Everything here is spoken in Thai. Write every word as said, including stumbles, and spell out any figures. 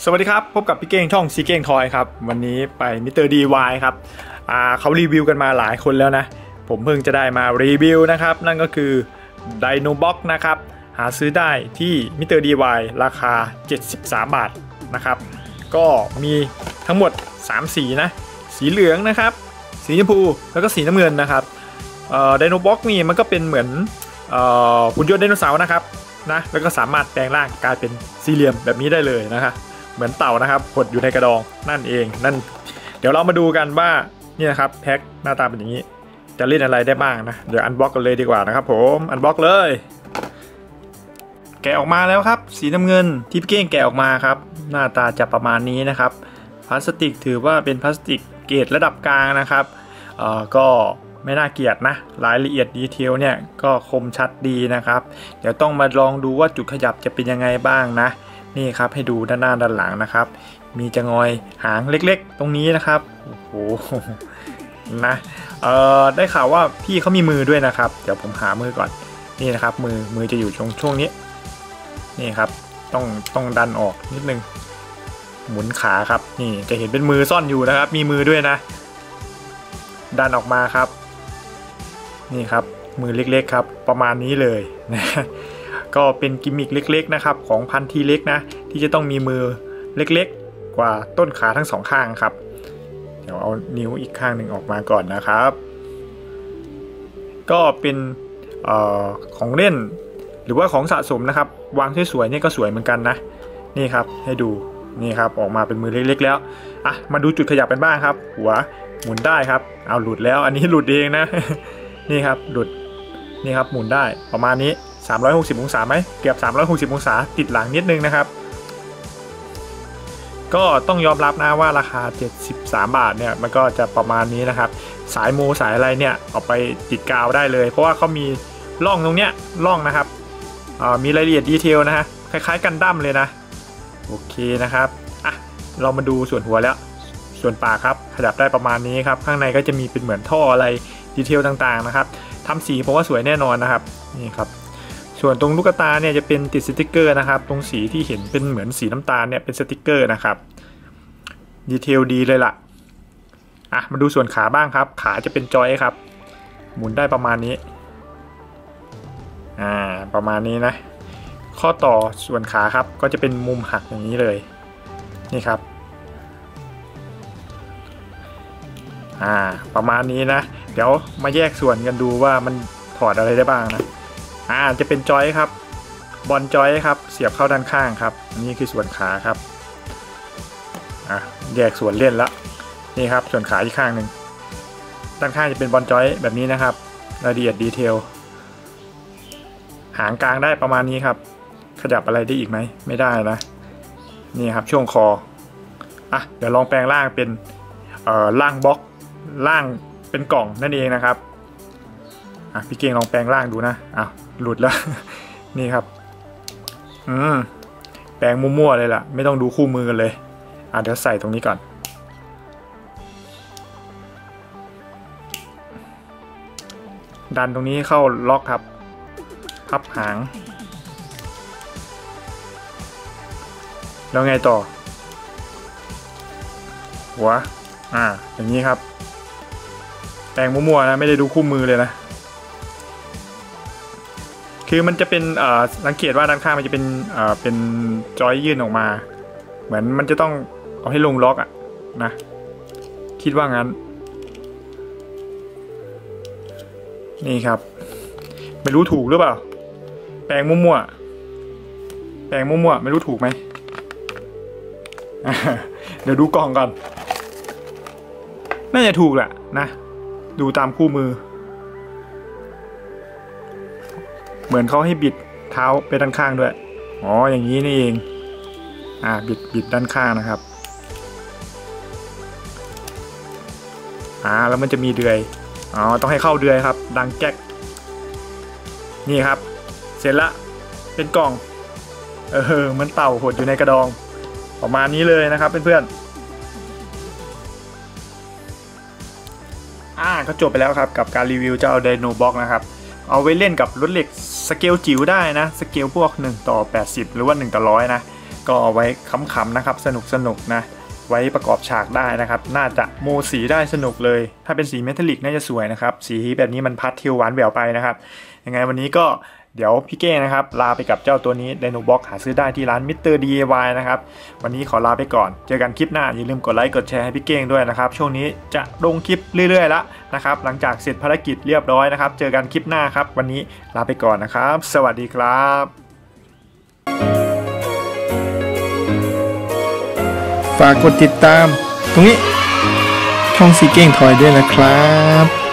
สวัสดีครับพบกับพี่เก้งช่องซีเก้งทอยครับวันนี้ไปมิสเตอร์ดีวายครับอ่าเขารีวิวกันมาหลายคนแล้วนะผมเพิ่งจะได้มารีวิวนะครับนั่นก็คือ Dinobox นะครับหาซื้อได้ที่มิสเตอร์ดีวายราคาเจ็ดสิบสามบาทนะครับก็มีทั้งหมดสามสีนะสีเหลืองนะครับสีชมพูแล้วก็สีน้ำเงินนะครับเอ่อ Dinobox นี่มันก็เป็นเหมือนเอ่อหุ่นยนต์ไดโนเสาร์นะครับนะแล้วก็สามารถแปลงร่างกลายเป็นสี่เหลี่ยมแบบนี้ได้เลยนะครับเหมือนเต่านะครับหดอยู่ในกระดองนั่นเองนั่นเดี๋ยวเรามาดูกันว่านี่นะครับแพ็คหน้าตาเป็นอย่างนี้จะเล่นอะไรได้บ้างนะเดี๋ยวอันบ็อกกันเลยดีกว่านะครับผมอันบ็อกเลยแกะออกมาแล้วครับสีน้ำเงินที่พี่เก้งแกะออกมาครับหน้าตาจะประมาณนี้นะครับพลาสติกถือว่าเป็นพลาสติกเกรดระดับกลางนะครับเอ่อก็ไม่น่าเกลียดนะรายละเอียดดีเทลเนี่ยก็คมชัดดีนะครับเดี๋ยวต้องมาลองดูว่าจุดขยับจะเป็นยังไงบ้างนะนี่ครับให้ดูด้านหน้าด้านหลังนะครับมีจะงอยหางเล็กๆตรงนี้นะครับโอ้โหนะเอ่อได้ข่าวว่าพี่เขามีมือด้วยนะครับเดี๋ยวผมหามือก่อนนี่นะครับมือมือจะอยู่ช่วงช่วงนี้นี่ครับต้องต้องดันออกนิดนึงหมุนขาครับนี่จะเห็นเป็นมือซ่อนอยู่นะครับมีมือด้วยนะดันออกมาครับนี่ครับมือเล็กๆครับประมาณนี้เลยนะก็เป็นกิมมิคเล็กๆนะครับของพันธุ์ทีเล็กนะที่จะต้องมีมือเล็กๆกว่าต้นขาทั้งสองข้างครับเดี๋ยวเอานิ้วอีกข้างหนึ่งออกมาก่อนนะครับก็เป็นเอ่อของเล่นหรือว่าของสะสมนะครับวางสวยๆนี่ก็สวยเหมือนกันนะนี่ครับให้ดูนี่ครับออกมาเป็นมือเล็กๆแล้วอ่ะมาดูจุดขยับกันบ้างครับหัวหมุนได้ครับเอาหลุดแล้วอันนี้หลุดเองนะนี่ครับหลุดนี่ครับหมุนได้ประมาณนี้สามร้อยหกสิบองศาไหมเกือบสามร้อยหกสิบองศาติดหลังนิดนึงนะครับก็ต้องยอมรับนะว่าราคาเจ็ดสิบสามบาทเนี่ยมันก็จะประมาณนี้นะครับสายโมสายอะไรเนี่ยเอาไปติดกาวได้เลยเพราะว่าเขามีร่องตรงเนี้ยร่องนะครับมีรายละเอียดดีเทลนะฮะคล้ายๆกันดั้มเลยนะโอเคนะครับอ่ะเรามาดูส่วนหัวแล้วส่วนปากครับขยับได้ประมาณนี้ครับข้างในก็จะมีเป็นเหมือนท่ออะไรดีเทลต่างๆนะครับทำสีผมว่าสวยแน่นอนนะครับนี่ครับส่วนตรงลูกตาเนี่ยจะเป็นติดสติกเกอร์นะครับตรงสีที่เห็นเป็นเหมือนสีน้ำตาลเนี่ยเป็นสติกเกอร์นะครับดีเทลดีเลยล่ะอ่ะมาดูส่วนขาบ้างครับขาจะเป็นจอยครับหมุนได้ประมาณนี้อ่าประมาณนี้นะข้อต่อส่วนขาครับก็จะเป็นมุมหักอย่างนี้เลยนี่ครับอ่าประมาณนี้นะเดี๋ยวมาแยกส่วนกันดูว่ามันถอดอะไรได้บ้างนะอ่าจะเป็นจอยครับบอลจอยครับเสียบเข้าด้านข้างครับนี่คือส่วนขาครับอ่ะแยกส่วนเล่นละนี่ครับส่วนขาอีกข้างหนึ่งด้านข้างจะเป็นบอลจอยแบบนี้นะครับรายละเอียดดีเทลหางกลางได้ประมาณนี้ครับขยับอะไรได้อีกไหมไม่ได้นะนี่ครับช่วงคออ่ะเดี๋ยวลองแปลงร่างเป็นเอ่อร่างบล็อกร่างเป็นกล่องนั่นเองนะครับอ่ะพี่เก่งลองแปลงร่างดูนะอ้าวหลุดแล้วนี่ครับอืมแปลงมั่วๆเลยล่ะไม่ต้องดูคู่มือกันเลยอ่ะเดี๋ยวใส่ตรงนี้ก่อนดันตรงนี้เข้าล็อกครับพับหางแล้วไงต่อหัวอ่าอย่างนี้ครับแปลงมั่วๆนะไม่ได้ดูคู่มือเลยนะคือมันจะเป็นเอ่อสังเกตว่าด้านข้างมันจะเป็นเอ่อเป็นจอยยื่นออกมาเหมือนมันจะต้องเอาให้ลงล็อกอ่ะนะคิดว่างั้นนี่ครับไม่รู้ถูกหรือเปล่าแปลงมั่วๆแปลงมั่วๆไม่รู้ถูกไหมเดี๋ยวดูกล่องก่อนน่าจะถูกแหละนะดูตามคู่มือเหมือนเขาให้บิดเท้าไปด้านข้างด้วยอ๋ออย่างนี้นี่เองอ่าบิดบิดด้านข้างนะครับอ่าแล้วมันจะมีเดือยอ๋อต้องให้เข้าเดือยครับดังแก๊กนี่ครับเสร็จละเป็นกล่องเออมันเต่าหดอยู่ในกระดองประมาณนี้เลยนะครับเพื่อนๆอ่าก็จบไปแล้วครับกับการรีวิวเจ้า Dinobox นะครับเอาไว้เล่นกับรถเหล็กสเกลจิ๋วได้นะสเกลพวกหนึ่งต่อแปดสิบหรือว่าหนึ่งต่อหนึ่งร้อยนะก็เอาไว้ขำๆนะครับสนุกๆนะไว้ประกอบฉากได้นะครับน่าจะโมสีได้สนุกเลยถ้าเป็นสีเมทัลลิกน่าจะสวยนะครับสีแบบนี้มันพัดเทียวหวานแหววไปนะครับยังไงวันนี้ก็เดี๋ยวพี่เก้นะครับลาไปกับเจ้าตัวนี้ Dinobox หาซื้อได้ที่ร้าน มิสเตอร์ ดี ไอ วาย นะครับวันนี้ขอลาไปก่อนเจอกันคลิปหน้าอย่าลืมกดไลค์กดแชร์ให้พี่เก้งด้วยนะครับช่วงนี้จะลงคลิปเรื่อยๆแล้วนะครับหลังจากเสร็จภารกิจเรียบร้อยนะครับเจอกันคลิปหน้าครับวันนี้ลาไปก่อนนะครับสวัสดีครับฝากกดติดตามตรงนี้ช่องซีเก้งทอยด้วยนะครับ